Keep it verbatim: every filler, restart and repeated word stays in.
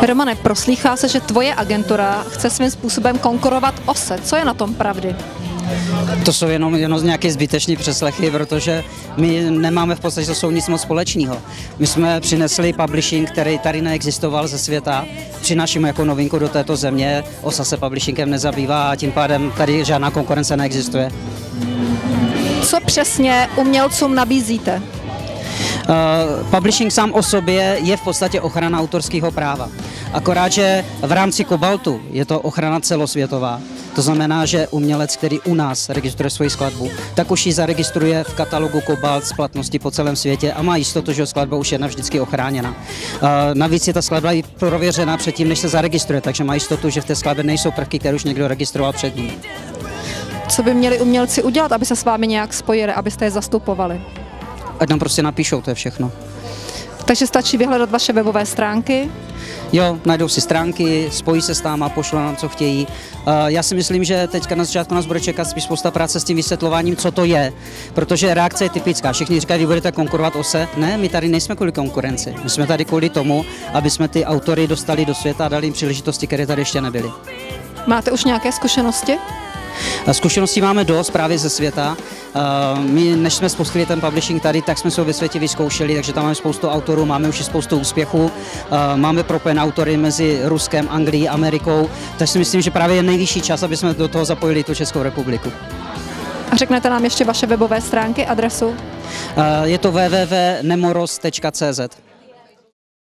Romane, proslýchá se, že tvoje agentura chce svým způsobem konkurovat Ose. Co je na tom pravdy? To jsou jenom, jenom nějaké zbytečné přeslechy, protože my nemáme v podstatě, to jsou nic moc společného. My jsme přinesli publishing, který tady neexistoval ze světa, přinášíme jako novinku do této země, Osa se publishingem nezabývá a tím pádem tady žádná konkurence neexistuje. Co přesně umělcům nabízíte? Uh, publishing sám o sobě je v podstatě ochrana autorského práva. Akorát, že v rámci Kobaltu je to ochrana celosvětová. To znamená, že umělec, který u nás registruje svoji skladbu, tak už ji zaregistruje v katalogu Kobalt z platnosti po celém světě a má jistotu, že skladba už je navždycky ochráněna. Uh, navíc je ta skladba i prověřena předtím, než se zaregistruje, takže má jistotu, že v té skladbě nejsou prvky, které už někdo registroval před ním. Co by měli umělci udělat, aby se s vámi nějak spojili, abyste je zastupovali? Ať nám prostě napíšou, to je všechno. Takže stačí vyhledat vaše webové stránky? Jo, najdou si stránky, spojí se s náma, pošlou nám, co chtějí. Já si myslím, že teďka na začátku nás bude čekat spíš spousta práce s tím vysvětlováním, co to je, protože reakce je typická. Všichni říkají, vy budete konkurovat Ose. Ne, my tady nejsme kvůli konkurenci. My jsme tady kvůli tomu, aby jsme ty autory dostali do světa a dali jim příležitosti, které tady ještě nebyly. Máte už nějaké zkušenosti? Zkušeností máme dost právě ze světa. My, než jsme spustili ten publishing tady, tak jsme se ho ve světě vyzkoušeli, takže tam máme spoustu autorů, máme už i spoustu úspěchů. Máme propojené autory mezi Ruskem, Anglií, Amerikou, takže si myslím, že právě je nejvyšší čas, aby jsme do toho zapojili tu Českou republiku. A řeknete nám ještě vaše webové stránky, adresu? Je to w w w tečka nemoros tečka c z.